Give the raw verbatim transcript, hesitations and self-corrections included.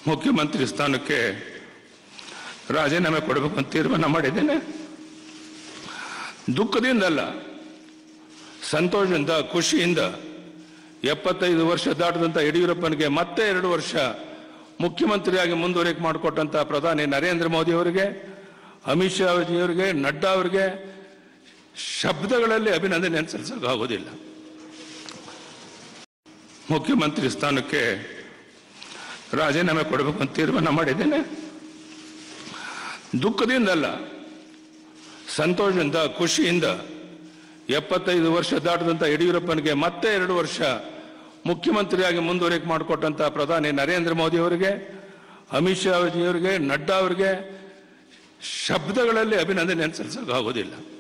ಮುಖ್ಯಮಂತ್ರಿ ಸ್ಥಾನಕ್ಕೆ ರಾಜೀನಾಮೆ ಕೊಡಬೇಕು ಅಂತ ತೀರ್ಮಾನ ಮಾಡಿದ್ದೇನೆ. ದುಃಖದಿಂದಲ್ಲ, ಸಂತೋಷದಿಂದ, ಖುಷಿಯಿಂದ ಎಪ್ಪತ್ತೈದು ವರ್ಷ ದಾಟದಂತ ಯಡಿಯೂರಪ್ಪನಿಗೆ ಮತ್ತೆ ಎರಡು ವರ್ಷ ಮುಖ್ಯಮಂತ್ರಿಯಾಗಿ ಮುಂದುವರಿಕೆ ಮಾಡಿಕೊಟ್ಟಂತ ಪ್ರಧಾನಿ ನರೇಂದ್ರ ಮೋದಿ ಅವರಿಗೆ, ಅಮಿತ್ ಶಾ ಅವರಿಗೆ, ನಡ್ಡಾ ಅವರಿಗೆ ಶಬ್ದಗಳಲ್ಲಿ ಅಭಿನಂದನೆ ಸಲ್ಲಿಸೋಕ್ಕಾಗೋದಿಲ್ಲ. ಮುಖ್ಯಮಂತ್ರಿ ಸ್ಥಾನಕ್ಕೆ ರಾಜೀನಾಮೆ ಕೊಡಬೇಕು ಅಂತ ತೀರ್ಮಾನ ಮಾಡಿದ್ದೇನೆ. ದುಃಖದಿಂದಲ್ಲ, ಸಂತೋಷದಿಂದ, ಖುಷಿಯಿಂದ ಎಪ್ಪತ್ತೈದು ವರ್ಷ ದಾಟದಂತ ಯಡಿಯೂರಪ್ಪನಿಗೆ ಮತ್ತೆ ಎರಡು ವರ್ಷ ಮುಖ್ಯಮಂತ್ರಿಯಾಗಿ ಮುಂದುವರಿಕೆ ಮಾಡಿಕೊಟ್ಟಂತ ಪ್ರಧಾನಿ ನರೇಂದ್ರ ಮೋದಿ ಅವರಿಗೆ, ಅಮಿತ್ ಶಾ ಅವರಿಗೆ, ನಡ್ಡಾ ಅವರಿಗೆ ಶಬ್ದಗಳಲ್ಲಿ ಅಭಿನಂದನೆ ಸಲ್ಲಿಸೋಕ್ಕಾಗೋದಿಲ್ಲ.